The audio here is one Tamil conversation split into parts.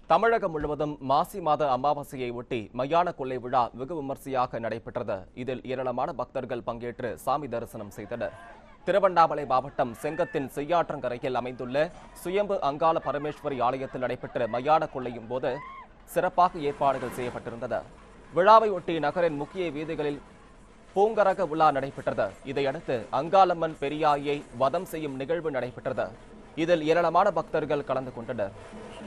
தமிழகம் முழுவதும் மாசி மாத அமாவாசையை ஒட்டி மயான கொள்ளை விழா வெகு விமர்சையாக நடைபெற்றது. இதில் ஏராளமான பக்தர்கள் பங்கேற்று சாமி தரிசனம் செய்தனர். திருவண்ணாமலை மாவட்டம் செங்கத்தின் செய்யாற்றங்கரையில் அமைந்துள்ள சுயம்பு அங்காள பரமேஸ்வரி ஆலயத்தில் நடைபெற்ற மயான கொள்ளையும் போது சிறப்பாக ஏற்பாடுகள் செய்யப்பட்டிருந்தது. விழாவை ஒட்டி நகரின் முக்கிய வீதிகளில் பூங்கரக விழா நடைபெற்றது. இதையடுத்து அங்காளம்மன் பெரியாயை வதம் செய்யும் நிகழ்வு நடைபெற்றது. இதில் ஏராளமான பக்தர்கள் கலந்து கொண்டனர்.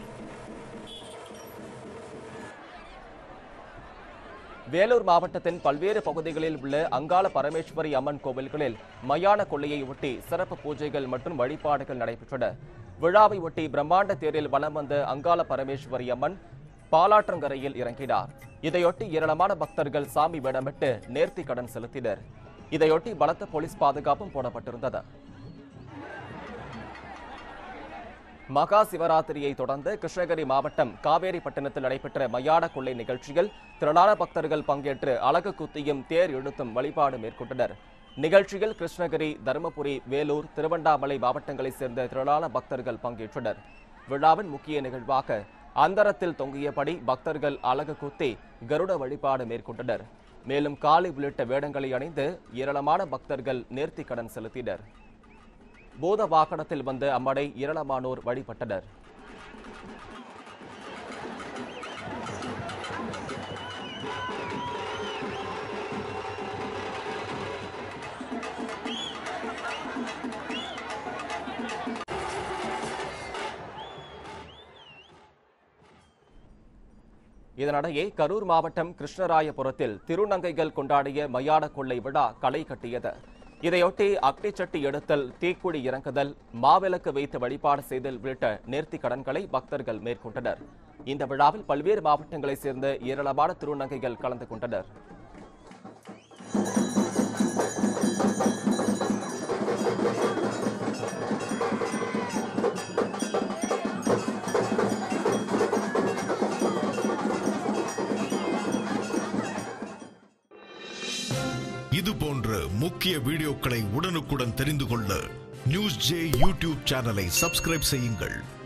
வேலூர் மாவட்டத்தின் பல்வேறு பகுதிகளில் உள்ள அங்காள பரமேஸ்வரி அம்மன் கோவில்களில் மயான கொள்ளையை ஒட்டி சிறப்பு பூஜைகள் மற்றும் வழிபாடுகள் நடைபெற்றன. விழாவை ஒட்டி பிரம்மாண்ட தேரில் வலம் வந்த அங்காள பரமேஸ்வரி அம்மன் பாலாற்றங்கரையில் இறங்கினார். இதையொட்டி ஏராளமான பக்தர்கள் சாமி வேடமிட்டு நேர்த்தி கடன் செலுத்தினர். இதையொட்டி பலத்த போலீஸ் பாதுகாப்பும் போடப்பட்டிருந்தது. மகா சிவராத்திரியை தொடர்ந்து கிருஷ்ணகிரி மாவட்டம் காவேரிப்பட்டினத்தில் நடைபெற்ற மயான கொள்ளை நிகழ்ச்சியில் திரளான பக்தர்கள் பங்கேற்று அலகு குத்தியும் தேர் இழுத்தும் வழிபாடு மேற்கொண்டனர். நிகழ்ச்சியில் கிருஷ்ணகிரி, தருமபுரி, வேலூர், திருவண்ணாமலை மாவட்டங்களைச் சேர்ந்த திரளான பக்தர்கள் பங்கேற்றனர். விழாவின் முக்கிய நிகழ்வாக அந்தரத்தில் தொங்கியபடி பக்தர்கள் அலகு குத்தி கருட வழிபாடு மேற்கொண்டனர். மேலும் காளி உள்ளிட்ட வேடங்களை அணிந்து ஏராளமான பக்தர்கள் நேர்த்தி கடன் செலுத்தினர். பூத வாகனத்தில் வந்த அம்மனை ஏராளமானோர் வழிபட்டனர். இதனிடையே கரூர் மாவட்டம் கிருஷ்ணராயபுரத்தில் திருநங்கைகள் கொண்டாடிய மயான கொள்ளை விழா களை கட்டியது. இதையொட்டி அக்னி சட்டி எடுத்தல், தீக்குழி இறங்குதல், மாவிளக்கு வைத்து வழிபாடு செய்தல் உள்ளிட்ட நேர்த்தி கடன்களை பக்தர்கள் மேற்கொண்டனர். இந்த விழாவில் பல்வேறு மாவட்டங்களைச் சேர்ந்த ஏராளமான திருநங்கைகள் கலந்து கொண்டனர். இது போன்ற முக்கிய வீடியோக்களை உடனுக்குடன் தெரிந்து கொள்ள நியூஸ் ஜே யூடியூப் சேனலை சப்ஸ்கிரைப் செய்யுங்கள்.